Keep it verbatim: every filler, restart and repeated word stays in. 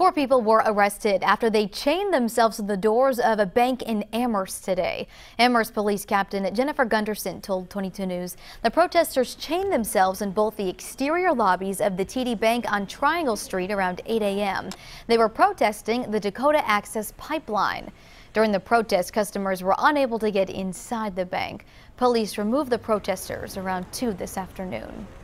Four people were arrested after they chained themselves to the doors of a bank in Amherst today. Amherst Police Captain Jennifer Gunderson told twenty-two News the protesters chained themselves in both the exterior lobbies of the T D Bank on Triangle Street around eight A M They were protesting the Dakota Access Pipeline. During the protest, customers were unable to get inside the bank. Police removed the protesters around two this afternoon.